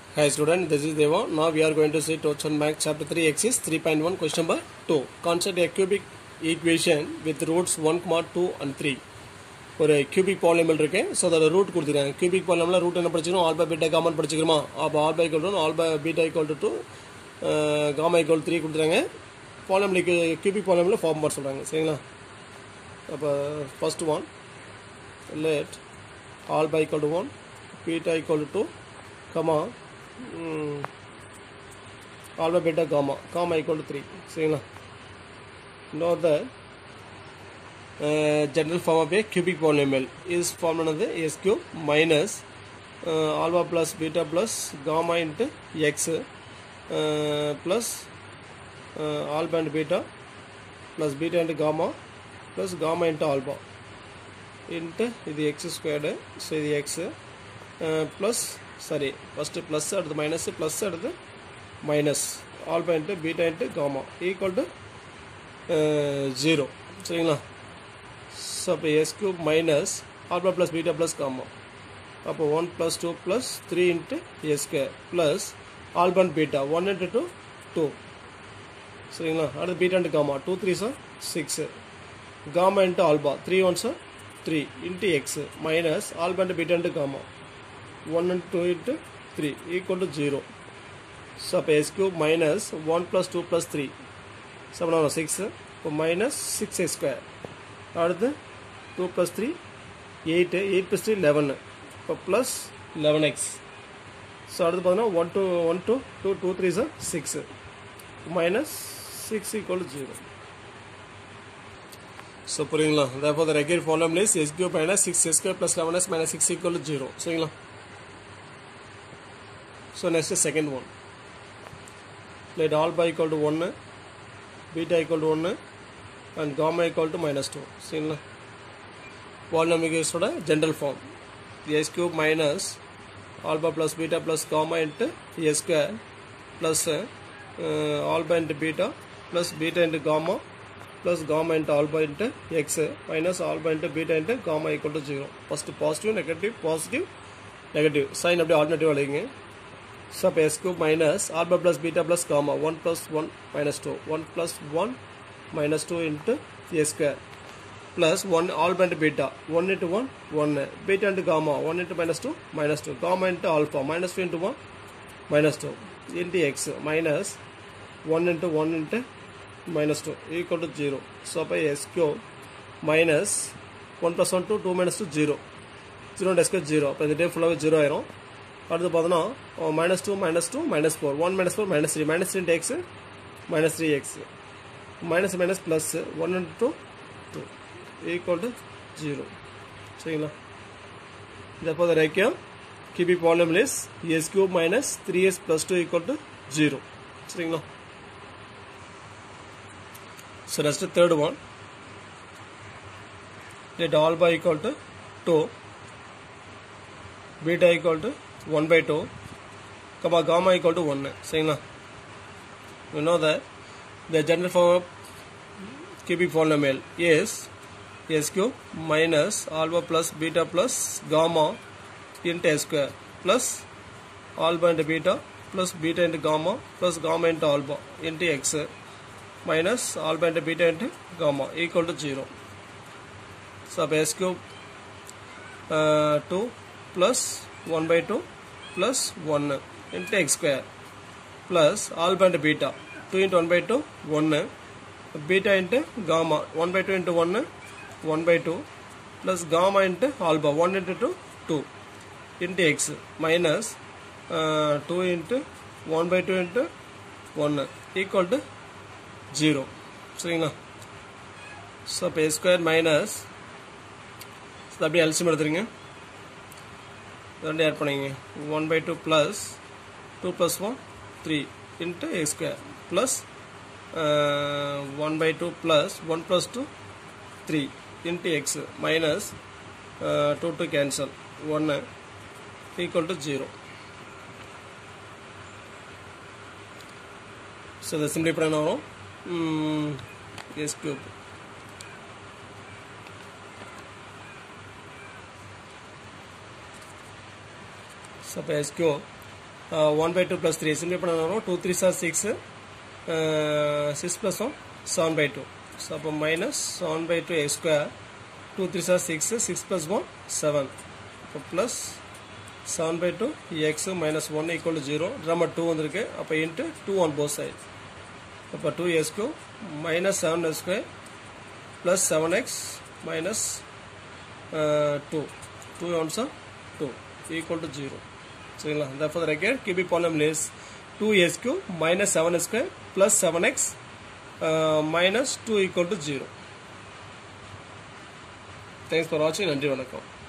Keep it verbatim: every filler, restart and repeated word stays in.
Hi student, this is Deva. Now we are going to see Tochon Max chapter three exercise three point one question number two. Consider a cubic equation with roots one, two and three. ஒரு cubic polynomial இருக்கு. So அதோட root கொடுத்திருக்காங்க. Cubic polynomial root என்ன படிச்சுக்கணும்? Alpha beta gamma படிச்சுக்கிறோமா? அப்ப alpha equal to alpha beta equal to two, gamma equal to three கொடுத்திருக்காங்க. Polynomial cubic polynomial form பண்ண சொல்றாங்க. சரிங்களா? அப்ப first one, let alpha equal to one, beta equal to two, comma Hmm. alpha beta gamma gamma equal to three. சரிங்களா? Know that uh, general form of a cubic polynomial is formed of s cube minus uh, alpha plus beta plus gamma into x uh, plus uh, alpha and beta plus beta and gamma plus gamma into alpha into இது x squared. So இது x uh, plus sorry first plus அடுத்து minus plus அடுத்து minus alpha into beta into gamma equal to uh, zero. சரிங்களா? So அப்போ s cube minus alpha plus beta plus gamma அப்போ one plus two plus three into s square plus alpha and beta one into two two. சரிங்களா? அடுத்து beta into gamma two threes are six, gamma into alpha three ones are three into x minus alpha and beta into gamma one and two into three equal to zero. So s cube minus one plus two plus three, so now six, so minus six x square. அடுத்து two plus three eight, eight plus three eleven, so plus eleven x. So அடுத்து பார்த்தீங்கன்னா one to one to two, two three is six, minus six equal to zero. So புரியுங்களா? Therefore the required formula is s cube minus six s square plus eleven s minus six equal to zero. சரிங்களா? So next is second one. Let alpha equal to one, beta equal to one and gamma equal to minus two. See na? Polynomial is general form. S cube minus alpha plus beta plus gamma into s square plus uh, alpha into beta plus beta into gamma plus gamma into alpha into x minus alpha into beta into gamma equal to zero. First positive, negative, positive, negative. Sign of the alternative. So s cube minus alpha plus beta plus gamma one plus one minus two, one plus one minus two into s square plus one alpha into beta one into one one, beta into gamma one into minus two minus two, gamma into alpha minus two into one minus two into x minus one into one into minus two equal to zero. So by s cube minus one plus one two, two minus two zero, zero and s square zero. By the day full of zero iron. அடுத்து பார்த்தோன்னா minus two minus two minus four, one minus four minus three, minus three into x minus three x minus minus plus one into two two equal to zero. சரிங்களா? therefore the required cubic polynomial is s cube minus three s plus two equal to zero. சரிங்களா? So that's the third one. Let alpha equal to two, beta equal to one by two, comma gamma equal to one. சரிங்களா? You know that the general form of cubic polynomial is s cube minus alpha plus beta plus gamma into s square plus alpha into beta plus beta into gamma plus gamma into alpha into x minus alpha into beta into gamma equal to zero. So s cube uh, two plus one by two plus one into x square plus alpha into beta two into one by two one, beta into gamma one by two into one one by two plus gamma into alpha one into two two into x minus uh, two into one by two into one equal to zero. சரிங்களா? So s square minus so அப்படியே LCM எடுத்துருங்க. ரெண்டு add பண்ணிங்க. one by two plus two plus one three into x square plus uh, one by two plus one plus two three into x minus uh, two to cancel one equal to zero. So the simplify now um, s cube So S cube one by two plus three சிம்பிளை பண்ண வரும் two three sir six six plus one seven by two so அப்போ minus seven by two x square two three sir six six plus one seven இப்போ plus seven by two x minus one equal to zero நம்ம two வந்திருக்கு அப்போ into two on both sides அப்போ two s cube minus seven s square plus seven x minus uh, two two ones are two equal to zero சரிங்களா therefore the required cubic polynomial is two s cube minus seven s square plus seven x uh, minus two equal to zero. Thanks for watching. நன்றி வணக்கம்.